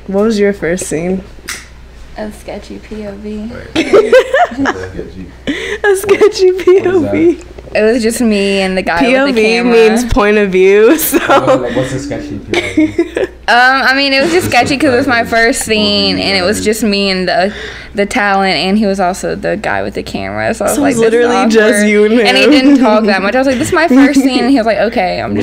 What was your first scene? A sketchy POV. A sketchy POV. It was just me and the guy with the camera. POV means point of view, so. What's a sketchy POV? I mean, it was just sketchy because it was my first scene, and it was just me and the talent, and he was also the guy with the camera. So I was like, literally just you and him. And he didn't talk that much. I was like, this is my first scene, and he was like, okay, I'm